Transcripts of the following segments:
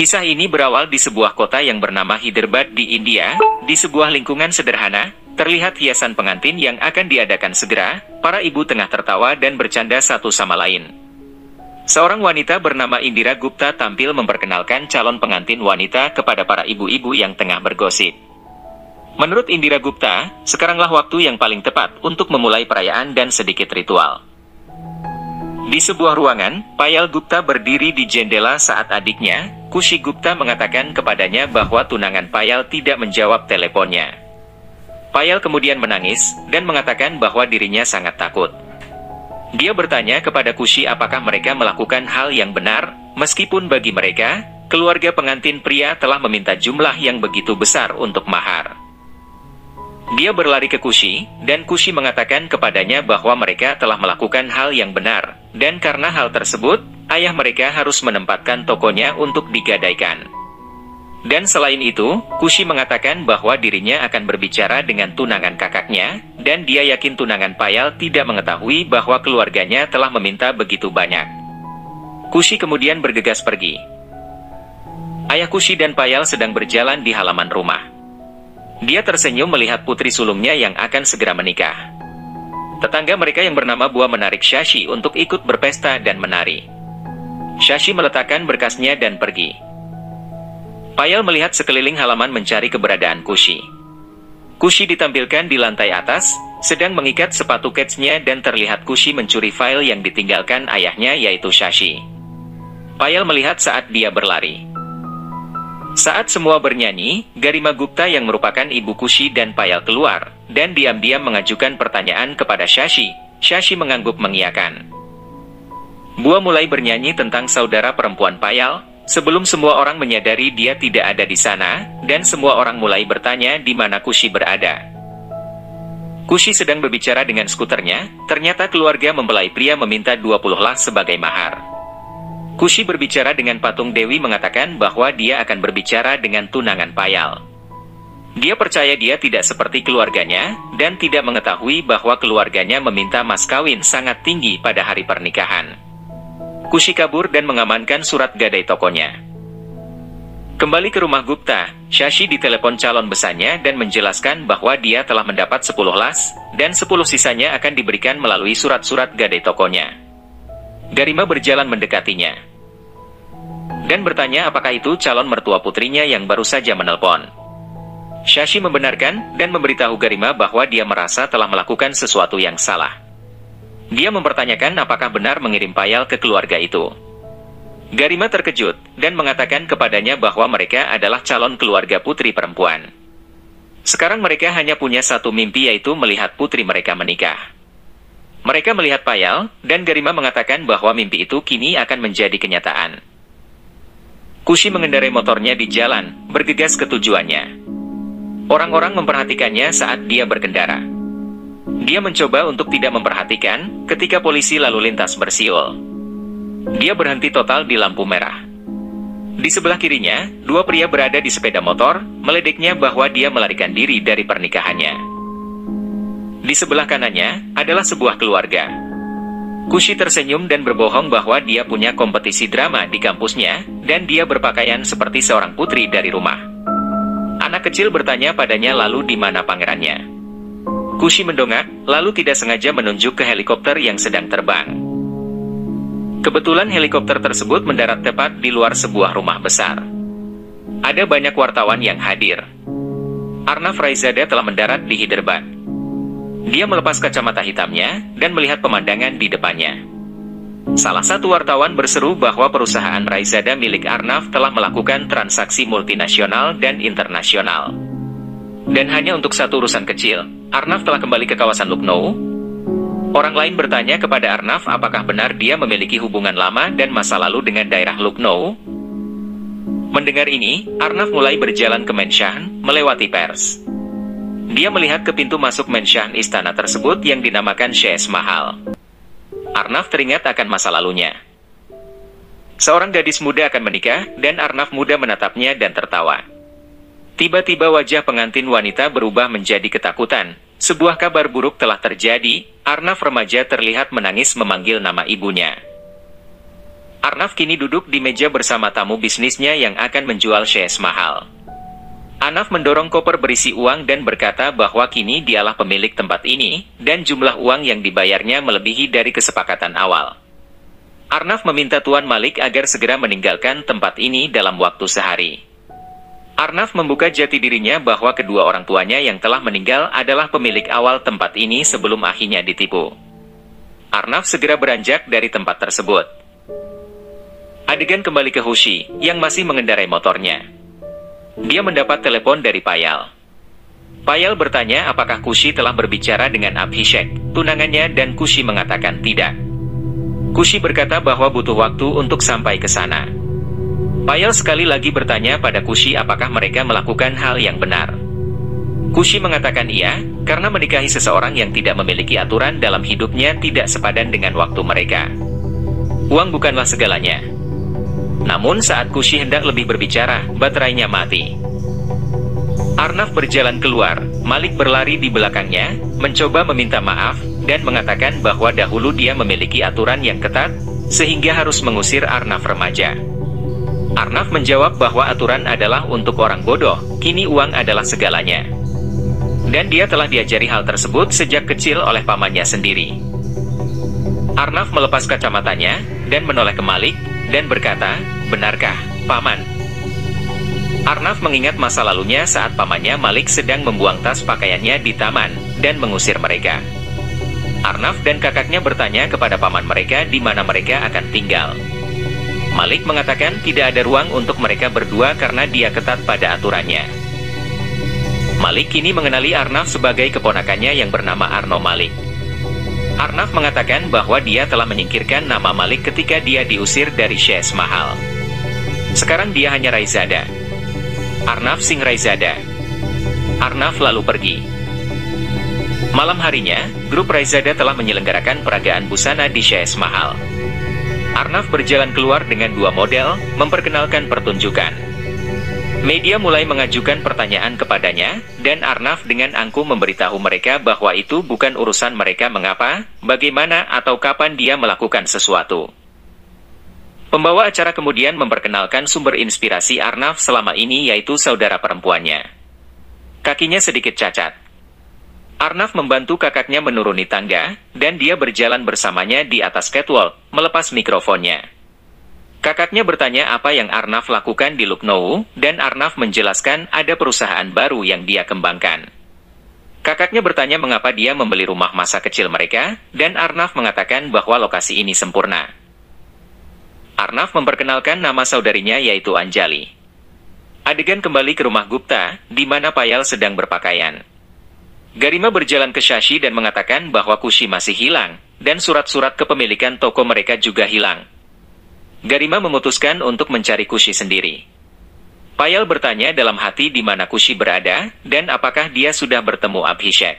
Kisah ini berawal di sebuah kota yang bernama Hyderabad di India. Di sebuah lingkungan sederhana, terlihat hiasan pengantin yang akan diadakan segera. Para ibu tengah tertawa dan bercanda satu sama lain. Seorang wanita bernama Indira Gupta tampil memperkenalkan calon pengantin wanita kepada para ibu-ibu yang tengah bergosip. Menurut Indira Gupta, sekaranglah waktu yang paling tepat untuk memulai perayaan dan sedikit ritual. Di sebuah ruangan, Payal Gupta berdiri di jendela saat adiknya, Kushi Gupta, mengatakan kepadanya bahwa tunangan Payal tidak menjawab teleponnya. Payal kemudian menangis, dan mengatakan bahwa dirinya sangat takut. Dia bertanya kepada Kushi apakah mereka melakukan hal yang benar, meskipun bagi mereka, keluarga pengantin pria telah meminta jumlah yang begitu besar untuk mahar. Dia berlari ke Kushi, dan Kushi mengatakan kepadanya bahwa mereka telah melakukan hal yang benar, dan karena hal tersebut, ayah mereka harus menempatkan tokonya untuk digadaikan. Dan selain itu, Kushi mengatakan bahwa dirinya akan berbicara dengan tunangan kakaknya, dan dia yakin tunangan Payal tidak mengetahui bahwa keluarganya telah meminta begitu banyak. Kushi kemudian bergegas pergi. Ayah Kushi dan Payal sedang berjalan di halaman rumah. Dia tersenyum melihat putri sulungnya yang akan segera menikah. Tetangga mereka yang bernama Bua menarik Shashi untuk ikut berpesta dan menari. Shashi meletakkan berkasnya dan pergi. Payal melihat sekeliling halaman mencari keberadaan Kushi. Kushi ditampilkan di lantai atas, sedang mengikat sepatu ketsnya dan terlihat Kushi mencuri file yang ditinggalkan ayahnya yaitu Shashi. Payal melihat saat dia berlari. Saat semua bernyanyi, Garima Gupta yang merupakan ibu Kushi dan Payal keluar, dan diam-diam mengajukan pertanyaan kepada Shashi. Shashi mengangguk mengiyakan. Bua mulai bernyanyi tentang saudara perempuan Payal, sebelum semua orang menyadari dia tidak ada di sana, dan semua orang mulai bertanya di mana Kushi berada. Kushi sedang berbicara dengan skuternya, ternyata keluarga mempelai pria meminta 20 las sebagai mahar. Kushi berbicara dengan patung Dewi mengatakan bahwa dia akan berbicara dengan tunangan Payal. Dia percaya dia tidak seperti keluarganya, dan tidak mengetahui bahwa keluarganya meminta mas kawin sangat tinggi pada hari pernikahan. Kushi kabur dan mengamankan surat gadai tokonya. Kembali ke rumah Gupta, Shashi ditelepon calon besannya dan menjelaskan bahwa dia telah mendapat 10 las, dan 10 sisanya akan diberikan melalui surat-surat gadai tokonya. Garima berjalan mendekatinya dan bertanya apakah itu calon mertua putrinya yang baru saja menelpon. Shashi membenarkan dan memberitahu Garima bahwa dia merasa telah melakukan sesuatu yang salah. Dia mempertanyakan apakah benar mengirim Payal ke keluarga itu. Garima terkejut dan mengatakan kepadanya bahwa mereka adalah calon keluarga putri perempuan. Sekarang mereka hanya punya satu mimpi, yaitu melihat putri mereka menikah. Mereka melihat Payal, dan Garima mengatakan bahwa mimpi itu kini akan menjadi kenyataan. Kushi mengendarai motornya di jalan, bergegas ke tujuannya. Orang-orang memperhatikannya saat dia berkendara. Dia mencoba untuk tidak memperhatikan, ketika polisi lalu lintas bersiul. Dia berhenti total di lampu merah. Di sebelah kirinya, dua pria berada di sepeda motor, meledeknya bahwa dia melarikan diri dari pernikahannya. Di sebelah kanannya, adalah sebuah keluarga. Kushi tersenyum dan berbohong bahwa dia punya kompetisi drama di kampusnya, dan dia berpakaian seperti seorang putri dari rumah. Anak kecil bertanya padanya lalu di mana pangerannya. Kushi mendongak, lalu tidak sengaja menunjuk ke helikopter yang sedang terbang. Kebetulan helikopter tersebut mendarat tepat di luar sebuah rumah besar. Ada banyak wartawan yang hadir. Arnav Raizada telah mendarat di Hyderabad. Dia melepas kacamata hitamnya, dan melihat pemandangan di depannya. Salah satu wartawan berseru bahwa perusahaan Raizada milik Arnav telah melakukan transaksi multinasional dan internasional. Dan hanya untuk satu urusan kecil, Arnav telah kembali ke kawasan Lucknow. Orang lain bertanya kepada Arnav apakah benar dia memiliki hubungan lama dan masa lalu dengan daerah Lucknow. Mendengar ini, Arnav mulai berjalan ke Menshan, melewati pers. Dia melihat ke pintu masuk Menshan istana tersebut yang dinamakan Shesh Mahal. Arnav teringat akan masa lalunya. Seorang gadis muda akan menikah, dan Arnav muda menatapnya dan tertawa. Tiba-tiba wajah pengantin wanita berubah menjadi ketakutan. Sebuah kabar buruk telah terjadi. Arnav remaja terlihat menangis memanggil nama ibunya. Arnaf kini duduk di meja bersama tamu bisnisnya yang akan menjual shares mahal. Arnaf mendorong koper berisi uang dan berkata bahwa kini dialah pemilik tempat ini, dan jumlah uang yang dibayarnya melebihi dari kesepakatan awal. Arnaf meminta Tuan Malik agar segera meninggalkan tempat ini dalam waktu sehari. Arnaf membuka jati dirinya bahwa kedua orang tuanya yang telah meninggal adalah pemilik awal tempat ini sebelum akhirnya ditipu. Arnaf segera beranjak dari tempat tersebut. Adegan kembali ke Hushi, yang masih mengendarai motornya. Dia mendapat telepon dari Payal. Payal bertanya apakah Kushi telah berbicara dengan Abhishek, tunangannya, dan Kushi mengatakan tidak. Kushi berkata bahwa butuh waktu untuk sampai ke sana. Payal sekali lagi bertanya pada Kushi apakah mereka melakukan hal yang benar. Kushi mengatakan iya, karena menikahi seseorang yang tidak memiliki aturan dalam hidupnya tidak sepadan dengan waktu mereka. Uang bukanlah segalanya. Namun saat Kushi hendak lebih berbicara, baterainya mati. Arnaf berjalan keluar, Malik berlari di belakangnya, mencoba meminta maaf, dan mengatakan bahwa dahulu dia memiliki aturan yang ketat, sehingga harus mengusir Arnaf remaja. Arnaf menjawab bahwa aturan adalah untuk orang bodoh, kini uang adalah segalanya. Dan dia telah diajari hal tersebut sejak kecil oleh pamannya sendiri. Arnaf melepas kacamatanya, dan menoleh ke Malik, dan berkata, benarkah, Paman? Arnaf mengingat masa lalunya saat pamannya Malik sedang membuang tas pakaiannya di taman, dan mengusir mereka. Arnaf dan kakaknya bertanya kepada paman mereka di mana mereka akan tinggal. Malik mengatakan tidak ada ruang untuk mereka berdua karena dia ketat pada aturannya. Malik kini mengenali Arnaf sebagai keponakannya yang bernama Arno Malik. Arnaf mengatakan bahwa dia telah menyingkirkan nama Malik ketika dia diusir dari shares mahal. Sekarang dia hanya Raizada. Arnaf Singh Raizada. Arnaf lalu pergi. Malam harinya, grup Raizada telah menyelenggarakan peragaan busana di shares mahal. Arnaf berjalan keluar dengan dua model, memperkenalkan pertunjukan. Media mulai mengajukan pertanyaan kepadanya, dan Arnaf dengan angkuh memberitahu mereka bahwa itu bukan urusan mereka mengapa, bagaimana atau kapan dia melakukan sesuatu. Pembawa acara kemudian memperkenalkan sumber inspirasi Arnaf selama ini yaitu saudara perempuannya. Kakinya sedikit cacat. Arnaf membantu kakaknya menuruni tangga, dan dia berjalan bersamanya di atas catwalk, melepas mikrofonnya. Kakaknya bertanya apa yang Arnaf lakukan di Lucknow, dan Arnaf menjelaskan ada perusahaan baru yang dia kembangkan. Kakaknya bertanya mengapa dia membeli rumah masa kecil mereka, dan Arnaf mengatakan bahwa lokasi ini sempurna. Arnaf memperkenalkan nama saudarinya yaitu Anjali. Adegan kembali ke rumah Gupta, di mana Payal sedang berpakaian. Garima berjalan ke Shashi dan mengatakan bahwa Kushi masih hilang, dan surat-surat kepemilikan toko mereka juga hilang. Garima memutuskan untuk mencari Kushi sendiri. Payal bertanya dalam hati di mana Kushi berada, dan apakah dia sudah bertemu Abhishek.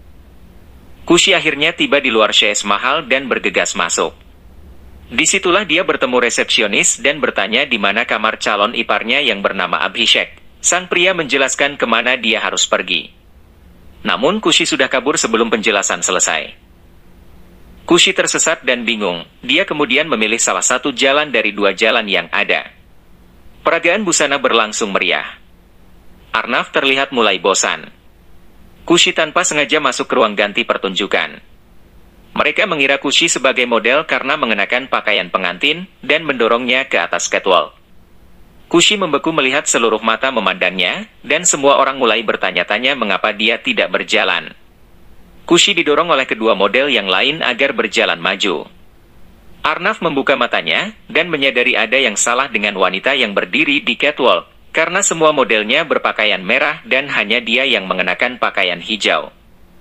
Kushi akhirnya tiba di luar shares mahal dan bergegas masuk. Disitulah dia bertemu resepsionis dan bertanya di mana kamar calon iparnya yang bernama Abhishek. Sang pria menjelaskan kemana dia harus pergi. Namun Kushi sudah kabur sebelum penjelasan selesai. Kushi tersesat dan bingung, dia kemudian memilih salah satu jalan dari dua jalan yang ada. Peragaan busana berlangsung meriah. Arnaf terlihat mulai bosan. Kushi tanpa sengaja masuk ke ruang ganti pertunjukan. Mereka mengira Kushi sebagai model karena mengenakan pakaian pengantin, dan mendorongnya ke atas catwalk. Kushi membeku melihat seluruh mata memandangnya, dan semua orang mulai bertanya-tanya mengapa dia tidak berjalan. Kushi didorong oleh kedua model yang lain agar berjalan maju. Arnaf membuka matanya, dan menyadari ada yang salah dengan wanita yang berdiri di catwalk, karena semua modelnya berpakaian merah dan hanya dia yang mengenakan pakaian hijau.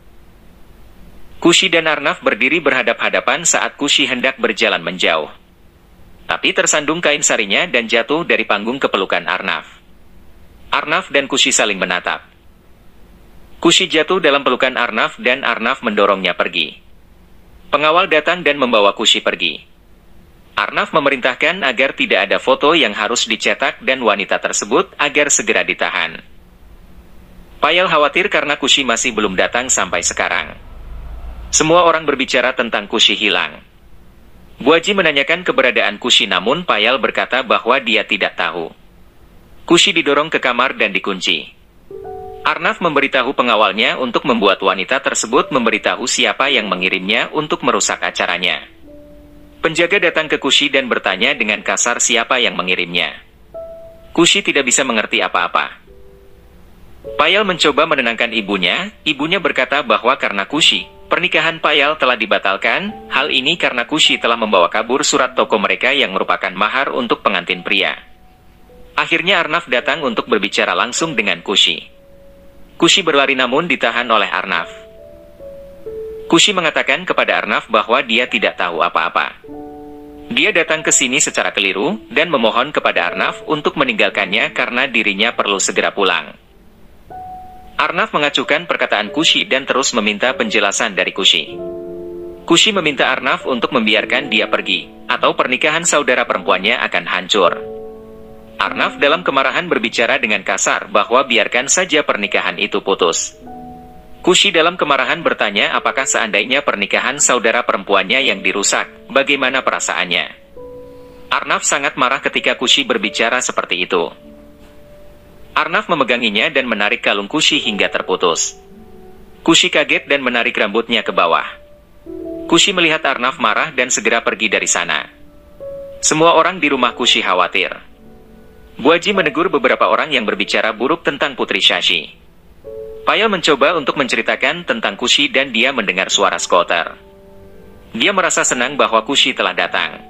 Kushi dan Arnaf berdiri berhadap-hadapan saat Kushi hendak berjalan menjauh. Tapi tersandung kain sarinya dan jatuh dari panggung ke pelukan Arnaf. Arnaf dan Kushi saling menatap. Kushi jatuh dalam pelukan Arnaf dan Arnaf mendorongnya pergi. Pengawal datang dan membawa Kushi pergi. Arnaf memerintahkan agar tidak ada foto yang harus dicetak dan wanita tersebut agar segera ditahan. Payal khawatir karena Kushi masih belum datang sampai sekarang. Semua orang berbicara tentang Kushi hilang. Buaji menanyakan keberadaan Kushi namun Payal berkata bahwa dia tidak tahu. Kushi didorong ke kamar dan dikunci. Arnav memberitahu pengawalnya untuk membuat wanita tersebut memberitahu siapa yang mengirimnya untuk merusak acaranya. Penjaga datang ke Kushi dan bertanya dengan kasar siapa yang mengirimnya. Kushi tidak bisa mengerti apa-apa. Payal mencoba menenangkan ibunya. Ibunya berkata bahwa karena Kushi, pernikahan Payal telah dibatalkan. Hal ini karena Kushi telah membawa kabur surat toko mereka yang merupakan mahar untuk pengantin pria. Akhirnya Arnav datang untuk berbicara langsung dengan Kushi. Kushi berlari namun ditahan oleh Arnav. Kushi mengatakan kepada Arnav bahwa dia tidak tahu apa-apa. Dia datang ke sini secara keliru dan memohon kepada Arnav untuk meninggalkannya karena dirinya perlu segera pulang. Arnav mengacuhkan perkataan Kushi dan terus meminta penjelasan dari Kushi. Kushi meminta Arnav untuk membiarkan dia pergi, atau pernikahan saudara perempuannya akan hancur. Arnav dalam kemarahan berbicara dengan kasar bahwa biarkan saja pernikahan itu putus. Kushi dalam kemarahan bertanya apakah seandainya pernikahan saudara perempuannya yang dirusak, bagaimana perasaannya. Arnav sangat marah ketika Kushi berbicara seperti itu. Arnav memeganginya dan menarik kalung Kushi hingga terputus. Kushi kaget dan menarik rambutnya ke bawah. Kushi melihat Arnav marah dan segera pergi dari sana. Semua orang di rumah Kushi khawatir. Buaji menegur beberapa orang yang berbicara buruk tentang Putri Shashi. Payal mencoba untuk menceritakan tentang Kushi dan dia mendengar suara skuter. Dia merasa senang bahwa Kushi telah datang.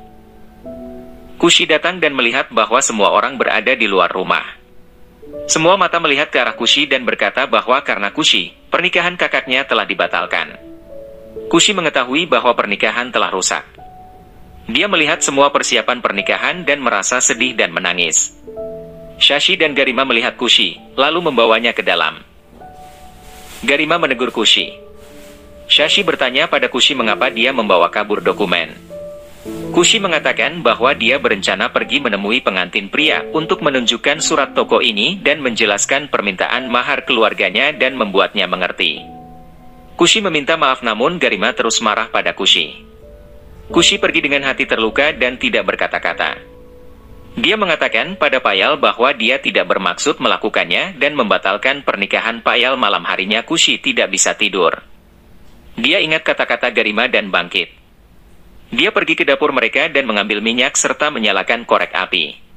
Kushi datang dan melihat bahwa semua orang berada di luar rumah. Semua mata melihat ke arah Kushi dan berkata bahwa karena Kushi, pernikahan kakaknya telah dibatalkan. Kushi mengetahui bahwa pernikahan telah rusak. Dia melihat semua persiapan pernikahan dan merasa sedih dan menangis. Shashi dan Garima melihat Kushi, lalu membawanya ke dalam. Garima menegur Kushi. Shashi bertanya pada Kushi mengapa dia membawa kabur dokumen. Kushi mengatakan bahwa dia berencana pergi menemui pengantin pria untuk menunjukkan surat toko ini dan menjelaskan permintaan mahar keluarganya dan membuatnya mengerti. Kushi meminta maaf namun Garima terus marah pada Kushi. Kushi pergi dengan hati terluka dan tidak berkata-kata. Dia mengatakan pada Payal bahwa dia tidak bermaksud melakukannya dan membatalkan pernikahan Payal. Malam harinya Kushi tidak bisa tidur. Dia ingat kata-kata Garima dan bangkit. Dia pergi ke dapur mereka dan mengambil minyak serta menyalakan korek api.